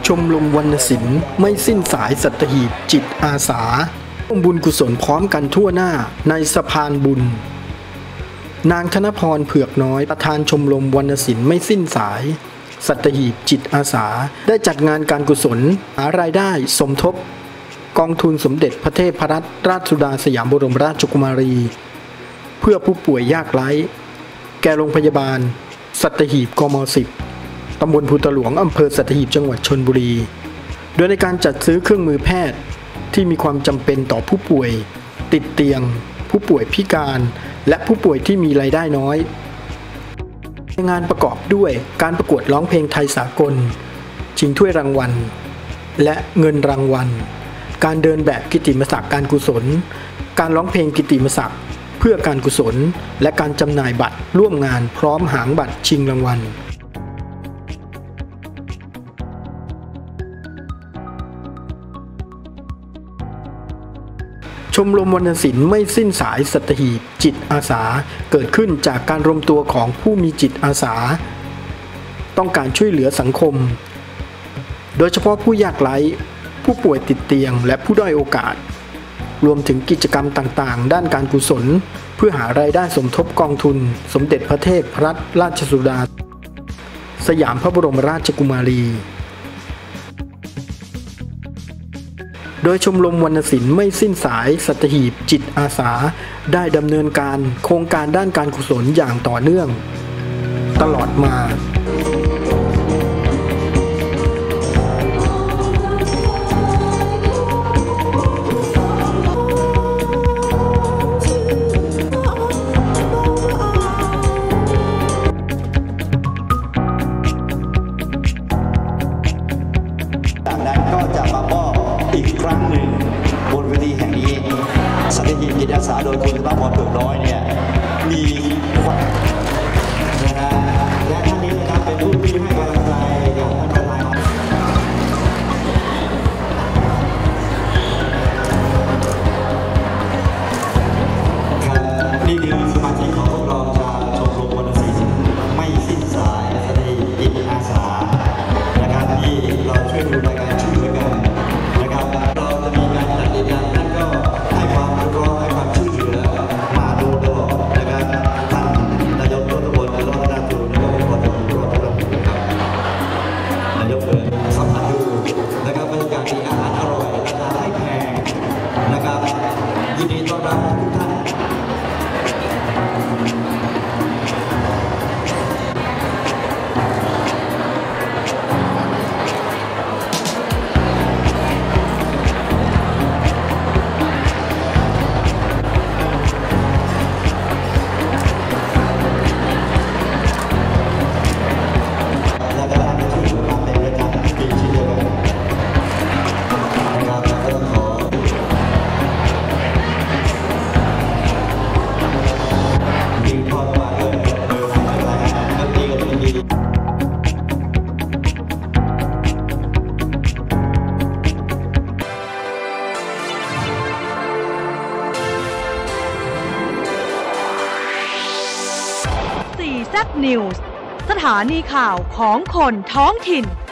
ชมรมวรรณศิลป์ไม่สิ้นสายสัตหีบจิตอาสาร่วมบุญกุศลพร้อมกันทั่วหน้าในสะพานบุญนางธนพรเผือกน้อยประธานชมรมวรรณศิลป์ไม่สิ้นสายสัตหีบจิตอาสาได้จัดงานการกุศลหารายได้สมทบกองทุนสมเด็จพระเทพรัตนราชสุดาสยามบรมราชกุมารีเพื่อผู้ป่วยยากไร้แก่โรงพยาบาลสัตหีบกม10ตำบลภูตะหลวงอำเภอสัตหีบจังหวัดชลบุรีโดยในการจัดซื้อเครื่องมือแพทย์ที่มีความจำเป็นต่อผู้ป่วยติดเตียงผู้ป่วยพิการและผู้ป่วยที่มีรายได้น้อยงานประกอบด้วยการประกวดร้องเพลงไทยสากลชิงถ้วยรางวัลและเงินรางวัลการเดินแบบกิตติมศักดิ์การกุศลการร้องเพลงกิตติมศักดิ์เพื่อการกุศลและการจำหน่ายบัตรร่วมงานพร้อมหางบัตรชิงรางวัลชมรมวรรณศิลป์ไม่สิ้นสายสัตหีบจิตอาสาเกิดขึ้นจากการรวมตัวของผู้มีจิตอาสาต้องการช่วยเหลือสังคมโดยเฉพาะผู้ยากไร้ผู้ป่วยติดเตียงและผู้ด้อยโอกาสรวมถึงกิจกรรมต่างๆด้านการกุศลเพื่อหารายได้สมทบกองทุนสมเด็จพระเทพรัตนราชสุดาสยามพระบรมราชกุมารีโดยชมรมวรรณศิลป์ไม่สิ้นสายสัตหีบจิตอาสาได้ดำเนินการโครงการด้านการกุศลอย่างต่อเนื่องตลอดมาจากนั้นก็จะมามอบอีกครั้งหนึ่งบนเวทีแห่งนี้สัตหีบจิตอาสาโดยคุณธนพรเผือกน้อยเนี่ยมีนะฮะและท่านนี้นะครับเป็นผู้ที่ให้กำลังใจอย่างท่านประธานนี่คือสมาชิกของพวกเราชาวชมรมวรรณศิลป์ไม่สิ้นสายสัตหีบจิตอาสานะครับที่เราช่วยดูรายการช่วยเหลือกันนะครับเราจะมีการจัดกิจกรรมนั่นก็ให้ความรู้ร้อนให้ความช่วยเหลือมาโดยตลอดนะครับท่านนายกรัฐมนตรีรัตนตูนก็เป็นคนที่รอดรับนะครับนายกเปิดสัมผัสดูนะครับบรรยากาศดีอาหารอร่อยราคาไม่แพงนะครับยินดีต้อนรับทุกท่าน 4Z News สถานีข่าวของคนท้องถิ่น